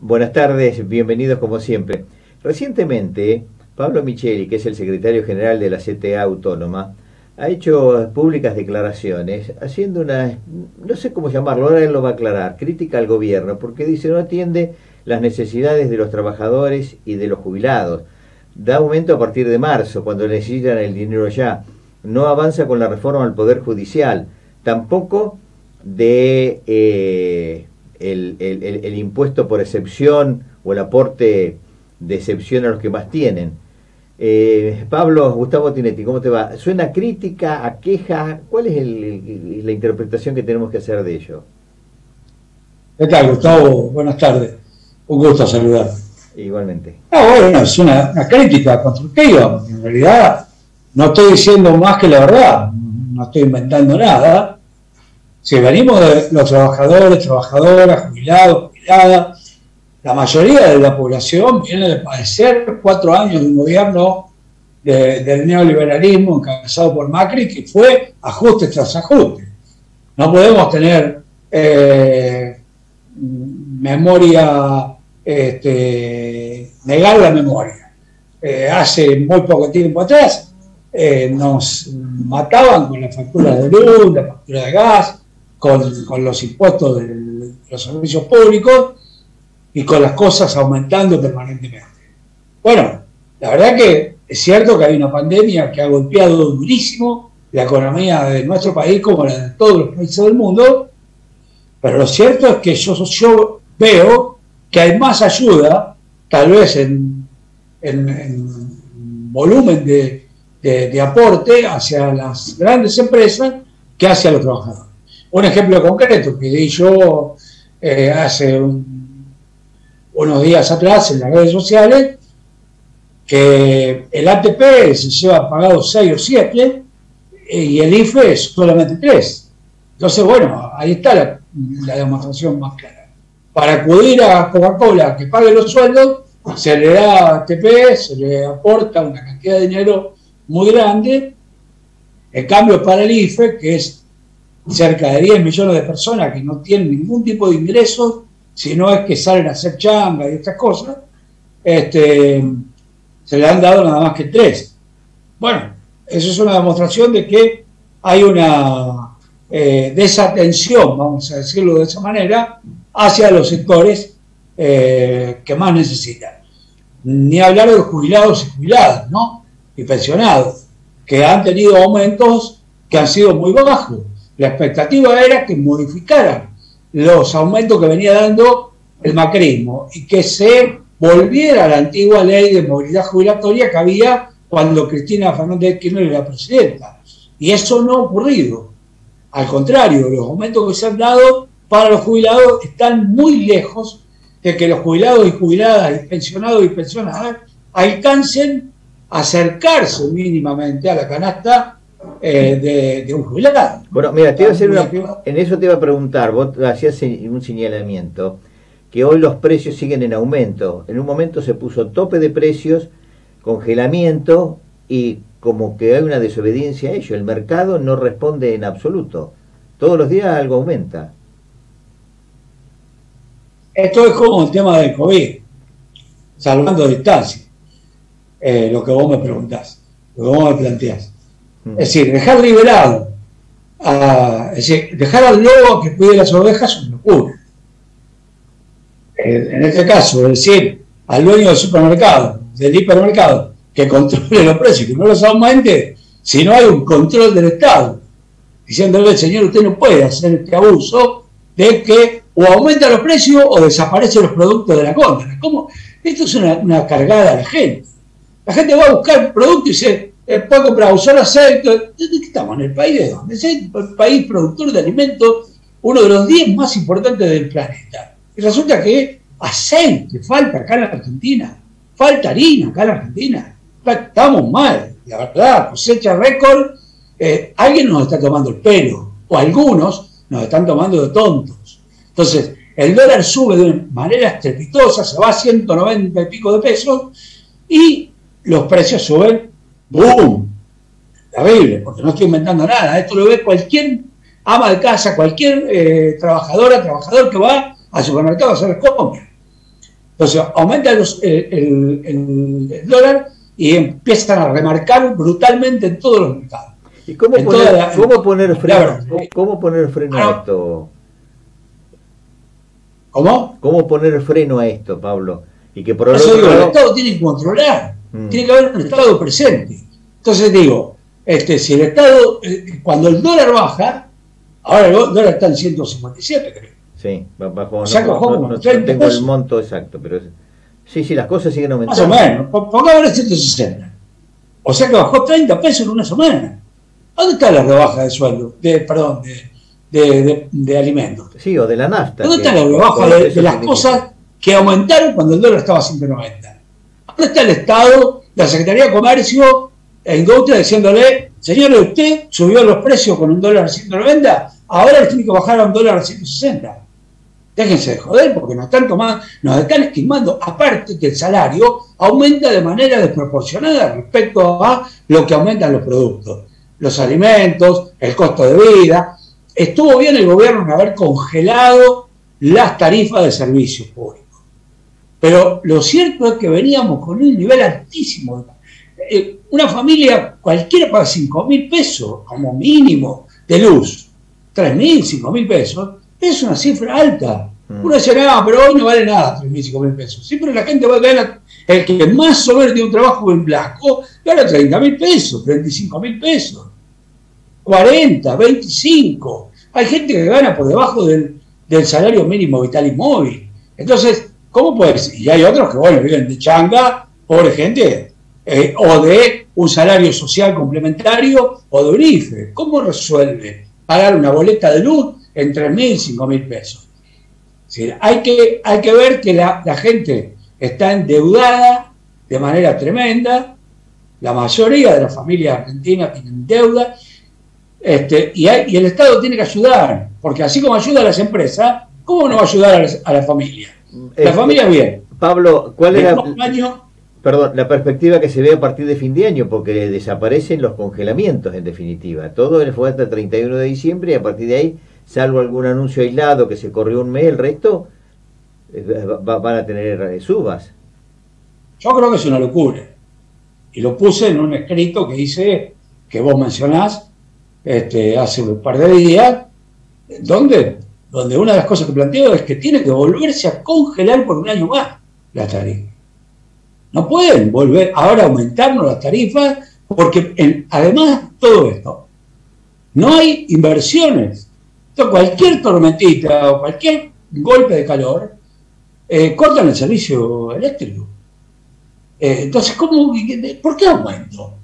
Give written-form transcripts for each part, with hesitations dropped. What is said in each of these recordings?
Buenas tardes, bienvenidos como siempre. Recientemente, Pablo Micheli, que es el secretario general de la CTA Autónoma, ha hecho públicas declaraciones haciendo una, no sé cómo llamarlo, ahora él lo va a aclarar, crítica al gobierno, porque dice no atiende las necesidades de los trabajadores y de los jubilados. Da aumento a partir de marzo, cuando necesitan el dinero ya. No avanza con la reforma al Poder Judicial. Tampoco de el impuesto por excepción o el aporte de excepción a los que más tienen. Pablo, Gustavo Tinetti, ¿cómo te va? ¿Suena crítica, a queja? ¿Cuál es la interpretación que tenemos que hacer de ello? ¿Qué tal, Gustavo? Buenas tardes. Un gusto saludar. Igualmente. Bueno, es una crítica constructiva. En realidad no estoy diciendo más que la verdad. No estoy inventando nada. Si venimos de los trabajadores, trabajadoras, jubilados, jubiladas, la mayoría de la población viene de padecer 4 años de un gobierno del neoliberalismo encabezado por Macri, que fue ajuste tras ajuste. No podemos tener memoria, negar la memoria. Hace muy poco tiempo atrás nos mataban con la factura de luz, la factura de gas, con los impuestos de los servicios públicos y con las cosas aumentando permanentemente. Bueno, la verdad que es cierto que hay una pandemia que ha golpeado durísimo la economía de nuestro país como la de todos los países del mundo, pero lo cierto es que yo veo que hay más ayuda, tal vez en volumen de aporte hacia las grandes empresas que hacia los trabajadores. Un ejemplo concreto que di yo hace unos días atrás en las redes sociales, que el ATP se lleva pagado 6 o 7 y el IFE es solamente 3. Entonces, bueno, ahí está la demostración más clara. Para acudir a Coca-Cola que pague los sueldos, se le da ATP, se le aporta una cantidad de dinero muy grande. En cambio, para el IFE, que es cerca de 10 millones de personas que no tienen ningún tipo de ingresos, si no es que salen a hacer changa y estas cosas, se le han dado nada más que 3. Bueno, eso es una demostración de que hay una desatención, vamos a decirlo de esa manera, hacia los sectores que más necesitan. Ni hablar de los jubilados y jubiladas, ¿no? Y pensionados, que han tenido aumentos que han sido muy bajos. La expectativa era que modificaran los aumentos que venía dando el macrismo y que se volviera a la antigua ley de movilidad jubilatoria que había cuando Cristina Fernández de Kirchner era presidenta. Y eso no ha ocurrido. Al contrario, los aumentos que se han dado para los jubilados están muy lejos de que los jubilados y jubiladas y pensionadas alcancen a acercarse mínimamente a la canasta de un jubilado. Bueno, mira, te iba a hacer en eso te iba a preguntar, vos hacías un señalamiento, que hoy los precios siguen en aumento. En un momento se puso tope de precios, congelamiento, y como que hay una desobediencia a ello. El mercado no responde en absoluto. Todos los días algo aumenta. Esto es como el tema del COVID, salvando distancia, lo que vos me preguntás, lo que vos me planteás. Es decir, dejar liberado, dejar al lobo que cuide las ovejas es una locura. En este caso, es decir, al dueño del supermercado, del hipermercado, que controle los precios, que no los aumente, si no hay un control del Estado, diciéndole, señor, usted no puede hacer este abuso de que o aumenta los precios o desaparecen los productos de la compra. ¿Cómo? Esto es una cargada a la gente. La gente va a buscar productos y dice, puede comprar usar aceite. ¿De qué estamos? ¿En el país de dónde? Es el país productor de alimentos, uno de los 10 más importantes del planeta. Y resulta que aceite falta acá en la Argentina, falta harina acá en la Argentina. Estamos mal, la verdad, cosecha récord. Alguien nos está tomando el pelo, o algunos nos están tomando de tontos. Entonces, el dólar sube de una manera estrepitosa, se va a 190 y pico de pesos, y los precios suben, ¡boom! Terrible, porque no estoy inventando nada. Esto lo ve cualquier ama de casa, cualquier trabajador que va al supermercado a hacer compras. Entonces aumenta el dólar y empiezan a remarcar brutalmente en todos los mercados. ¿Y cómo poner freno a esto? ¿Cómo? ¿Cómo poner freno a esto, Pablo? Y que por el Estado tiene que controlar, tiene que haber un Estado presente. Entonces digo, si el Estado, cuando el dólar baja, ahora el dólar está en 157, creo. Sí, bajó. O sea, no tengo el monto exacto, pero sí, las cosas siguen aumentando. Más o menos, pongámosle 160. O sea que bajó 30 pesos en una semana. ¿Dónde está la rebaja de sueldo? De alimentos. Sí, o de la nafta. ¿Dónde está la rebaja de las cosas que aumentaron cuando el dólar estaba a 190? ¿Dónde está el Estado, la Secretaría de Comercio e Industria diciéndole, señores, usted subió los precios con un dólar a 190, ahora los tiene que bajar a un dólar a 160? Déjense de joder porque nos están estimando, aparte que el salario aumenta de manera desproporcionada respecto a lo que aumentan los productos, los alimentos, el costo de vida. Estuvo bien el gobierno en haber congelado las tarifas de servicios públicos, pero lo cierto es que veníamos con un nivel altísimo. Una familia cualquiera paga 5.000 pesos como mínimo de luz, 3.000, 5.000 pesos. Es una cifra alta. Uno dice, no, pero hoy no vale nada 3.000, 5.000 pesos. Siempre la gente va a ganar, el que más o menos tiene un trabajo en blanco, gana 30.000 pesos, 35.000 pesos, 40, 25. Hay gente que gana por debajo del salario mínimo vital y móvil. Entonces, ¿cómo puede ser? Y hay otros que, bueno, viven de changa, pobre gente, o de un salario social complementario o de un IFE. ¿Cómo resuelve pagar una boleta de luz en 3.000, 5.000 pesos? Sí, hay que ver que la gente está endeudada de manera tremenda. La mayoría de las familias argentinas tienen deuda, y el Estado tiene que ayudar, porque así como ayuda a las empresas, ¿cómo no va a ayudar a la familia? La familia bien. Pablo, ¿cuál es la perspectiva que se ve a partir de fin de año? Porque desaparecen los congelamientos, en definitiva. Todo fue hasta el 31 de diciembre y a partir de ahí, salvo algún anuncio aislado que se corrió un mes, el resto van a tener subas. Yo creo que es una locura. Y lo puse en un escrito que hice, que vos mencionás, hace un par de días, donde una de las cosas que planteo es que tiene que volverse a congelar por un año más la tarifa. No pueden volver ahora a aumentarnos las tarifas, porque además todo esto, no hay inversiones. Entonces, cualquier tormentita o cualquier golpe de calor, cortan el servicio eléctrico. Entonces, ¿por qué aumento?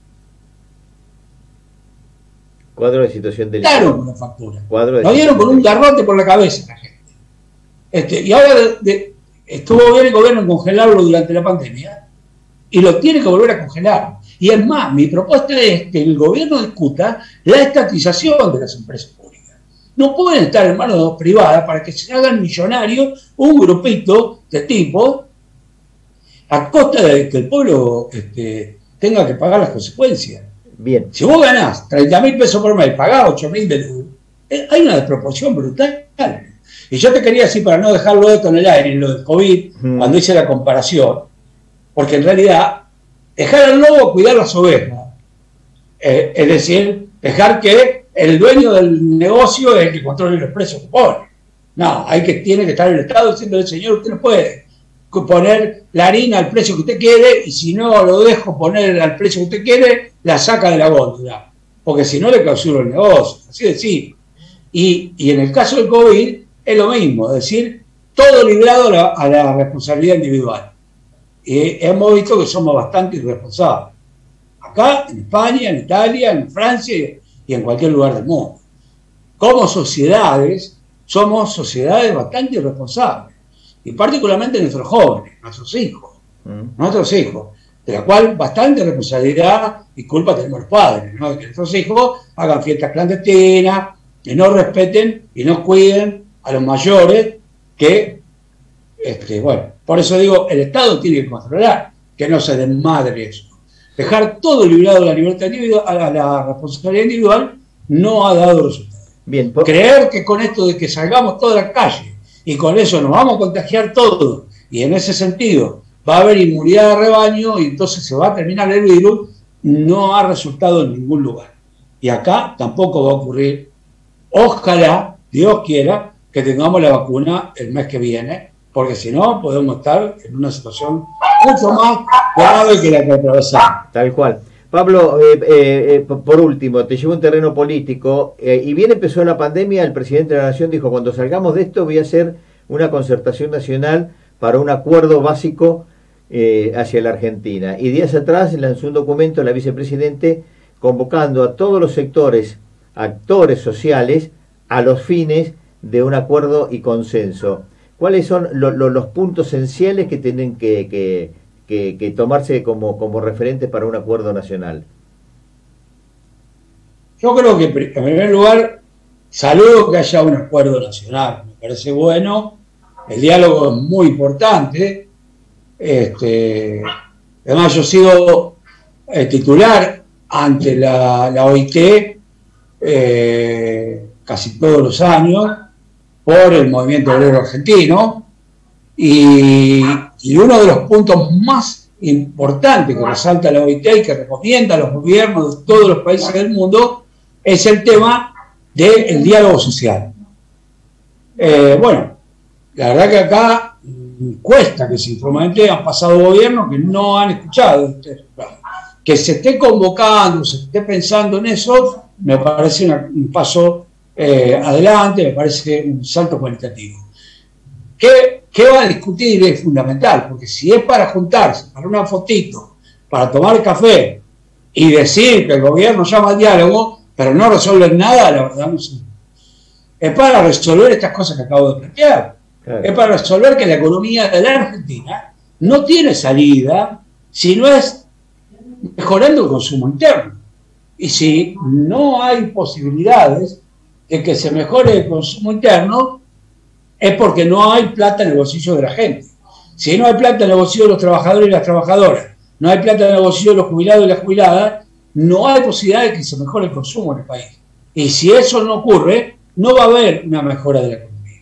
Cuadro de situación delicada. Claro, con la factura. Lo dieron con un garrote por la cabeza la gente. Y ahora estuvo bien el gobierno en congelarlo durante la pandemia y lo tiene que volver a congelar. Y es más, mi propuesta es que el gobierno discuta la estatización de las empresas públicas. No pueden estar en manos privadas para que se hagan millonarios un grupito de tipos a costa de que el pueblo tenga que pagar las consecuencias. Bien. Si vos ganás 30.000 pesos por mes, pagás 8.000 de luz, hay una desproporción brutal. Y yo te quería decir, para no dejarlo esto en el aire, lo del COVID, cuando hice la comparación, porque en realidad, dejar al lobo cuidar las ovejas, es decir, dejar que el dueño del negocio es el que controle los precios que pone. No, tiene que estar el Estado diciendo, señor, usted no puede poner la harina al precio que usted quiere, y si no lo dejo poner al precio que usted quiere, la saca de la góndola, porque si no le clausuro el negocio, así de simple. Y en el caso del COVID es lo mismo, es decir, todo librado a la responsabilidad individual. Y hemos visto que somos bastante irresponsables. Acá, en España, en Italia, en Francia y en cualquier lugar del mundo. Como sociedades, somos sociedades bastante irresponsables. Y particularmente nuestros jóvenes, nuestros hijos, de la cual bastante responsabilidad y culpa tenemos los padres, ¿no? De que nuestros hijos hagan fiestas clandestinas, que no respeten y no cuiden a los mayores, que, por eso digo, el Estado tiene que controlar, que no se desmadre eso. Dejar todo librado a la libertad individual, a la responsabilidad individual, no ha dado resultados. Bien, creer que con esto de que salgamos toda la calle y con eso nos vamos a contagiar todos y en ese sentido va a haber inmunidad de rebaño y entonces se va a terminar el virus, no ha resultado en ningún lugar. Y acá tampoco va a ocurrir. Ojalá, Dios quiera, que tengamos la vacuna el mes que viene, porque si no podemos estar en una situación mucho más grave que la que atravesamos. Tal cual. Pablo, por último, te llevo un terreno político, y bien empezó la pandemia, el presidente de la Nación dijo, cuando salgamos de esto voy a hacer una concertación nacional para un acuerdo básico hacia la Argentina. Y días atrás lanzó un documento la vicepresidente convocando a todos los sectores, actores sociales, a los fines de un acuerdo y consenso. ¿Cuáles son los puntos esenciales que tienen que tomarse como referentes para un acuerdo nacional? Yo creo que, en primer lugar, saludo que haya un acuerdo nacional. Me parece bueno. El diálogo es muy importante. Además, yo he sido titular ante la OIT casi todos los años por el movimiento obrero argentino, y uno de los puntos más importantes que resalta la OIT y que recomienda a los gobiernos de todos los países del mundo es el tema del diálogo social. Bueno, la verdad que acá cuesta que se implemente, han pasado gobiernos que no han escuchado que se esté convocando, se esté pensando en eso, me parece un paso adelante, me parece un salto cualitativo. ¿Qué va a discutir? Es fundamental, porque si es para juntarse, para una fotito, para tomar café y decir que el gobierno llama al diálogo, pero no resuelven nada, la verdad no sé. Es para resolver estas cosas que acabo de plantear. Claro. Es para resolver que la economía de la Argentina no tiene salida si no es mejorando el consumo interno. Y si no hay posibilidades de que se mejore el consumo interno, es porque no hay plata en el bolsillo de la gente. Si no hay plata en el bolsillo de los trabajadores y las trabajadoras, no hay plata en el bolsillo de los jubilados y las jubiladas, no hay posibilidad de que se mejore el consumo en el país. Y si eso no ocurre, no va a haber una mejora de la economía.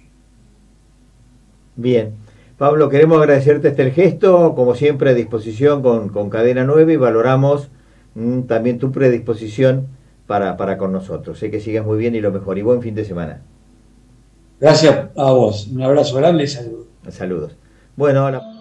Bien. Pablo, queremos agradecerte el gesto, como siempre a disposición con Cadena 9, y valoramos también tu predisposición para con nosotros. Sé que sigas muy bien y lo mejor. Y buen fin de semana. Gracias a vos. Un abrazo grande y saludos. Saludos. Bueno, ahora...